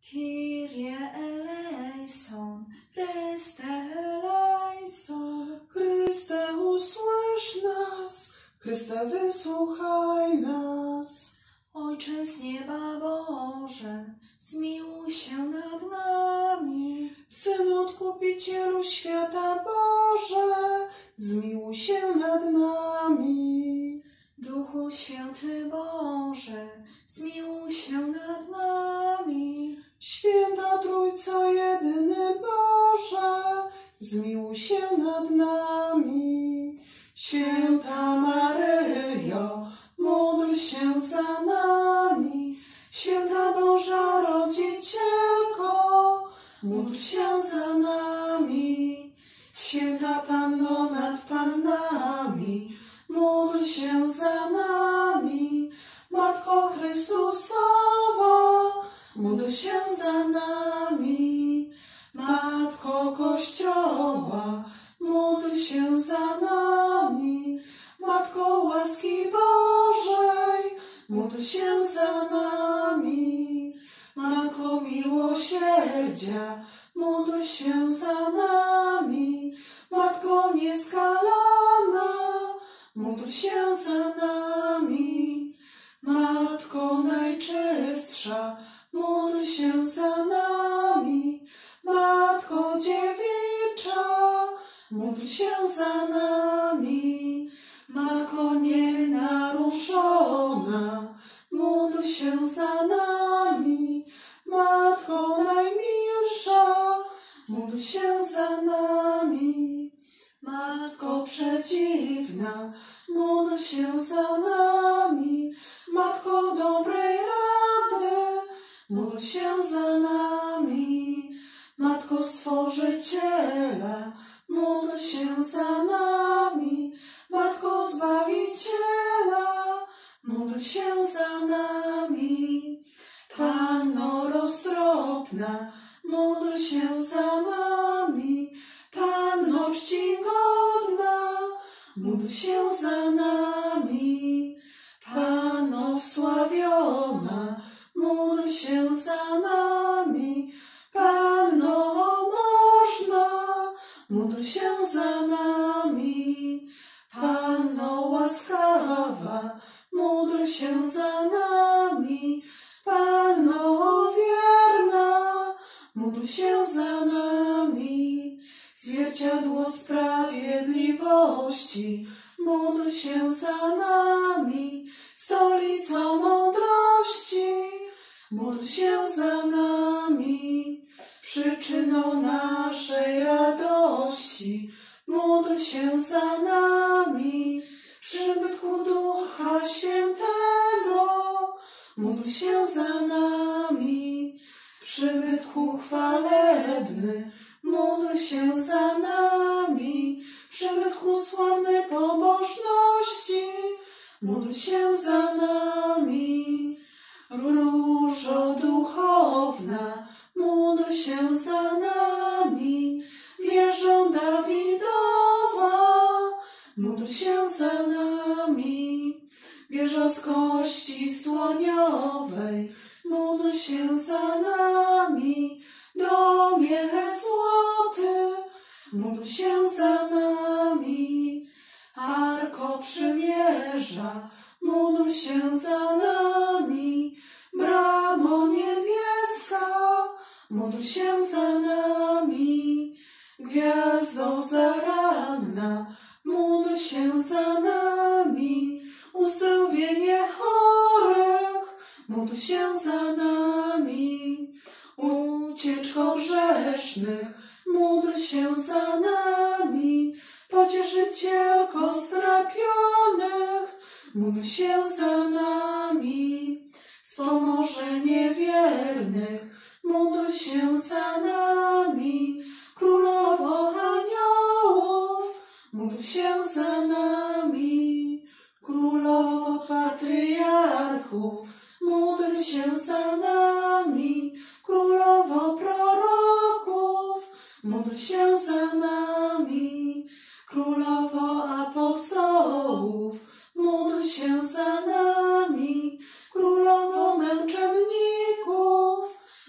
Kyrie eleison, Chryste eleison. Chryste, usłysz nas, Chryste, wysłuchaj nas. Ojcze z nieba Boże, zmiłuj się nad nami. Synu Odkupicielu świata Boże, zmiłuj się nad nami. Duchu Święty Boże, zmiłuj się nad nami. Święta Trójco jedyny Boże, zmiłuj się nad nami. Święta Maryjo, módl się za nami. Święta Boża Rodzicielko, módl się za nami. Święta Panno nad Pannami, módl się za nami. Matko Chrystusowa, módl się za nami. Matko Kościoła, módl się za nami. Matko łaski Bożej, módl się za nami. Matko miłosierdzia, módl się za nami. Matko nieskalana, módl się za nami. Matko najczystsza, módl się za nami. Matko dziewicza, módl się za nami. Matko nienaruszona, módl się za nami. Matko najmilsza, módl się za nami. Matko przedziwna, módl się za nami. Matko dobrej rady, módl się za nami. Matko Stworzyciela, módl się za nami. Matko Zbawiciela, módl się za nami. Panno roztropna, módl się za nami. Panno czcigodna, módl się za nami. Panno wsławiona, módl się za nami. Panno można, módl się za nami. Panno łaskawa, módl się za nami. Panno wierna, módl się za nami. Zwierciadło sprawiedliwości, módl się za nami. Stolico mądrości, módl się za nami. Przyczyno naszej radości, módl się za nami. Przybytku Ducha Świętego, módl się za nami. Przybytku chwalebny, módl się za nami. Przybytku sławnej pobożności, módl się za nami. Różo duchowna, módl się za nami. Wieżo Dawidowa, módl się za nami. Wieżo z kości słoniowej, módl się za nami. Domie złoty, módl się za nami. Arko Przymierza, módl się za nami. Bramo niebieska, módl się za nami. Gwiazdo zaranna, módl się za nami. Uzdrowienie chorych, módl się za nami. Ucieczko grzesznych, módl się za nami. Pocieszycielko strapionych, módl się za nami. Wspomożenie wiernych, módl się za nami. Królowo aniołów, módl się za nami. Królowo patriarchów, módl się za nami. Królowo proroków, módl się za nami. Królowo apostołów, módl się za nami.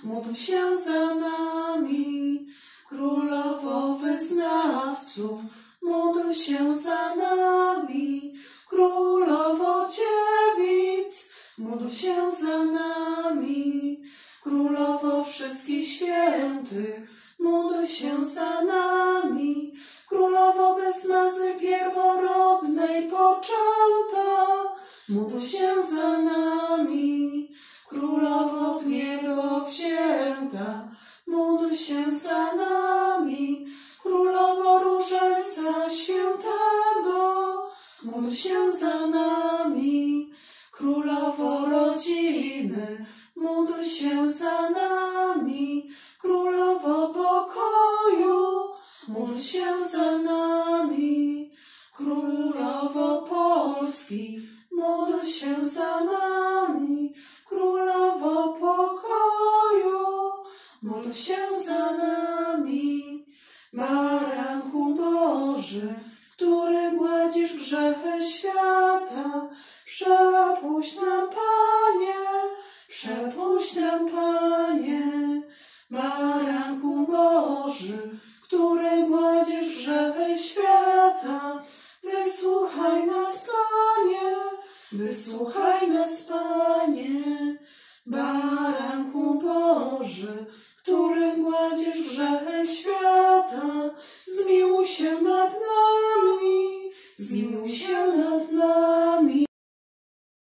módl się za nami. Królowo wyznawców, módl się za nami. Królowo dziewic, módl się za nami. Królowo wszystkich świętych, módl się za nami. Królowo bez mazy pierworodnej poczęta, módl się za nami. Królowo w niebo wzięta, módl się za nami. Królowo Różańca Świętego, módl się za nami. Królowo rodziny, módl się za nami. Królowo pokoju, módl się za nami. Królowo Polski, módl się za nami. Królowo pokoju, módl się za nami. Baranku Boży, który gładzisz grzechy świata, przepuść nam, Panie, przepuść nam, Panie. Baranku Boży, który gładzisz grzechy świata, wysłuchaj nas, Panie, wysłuchaj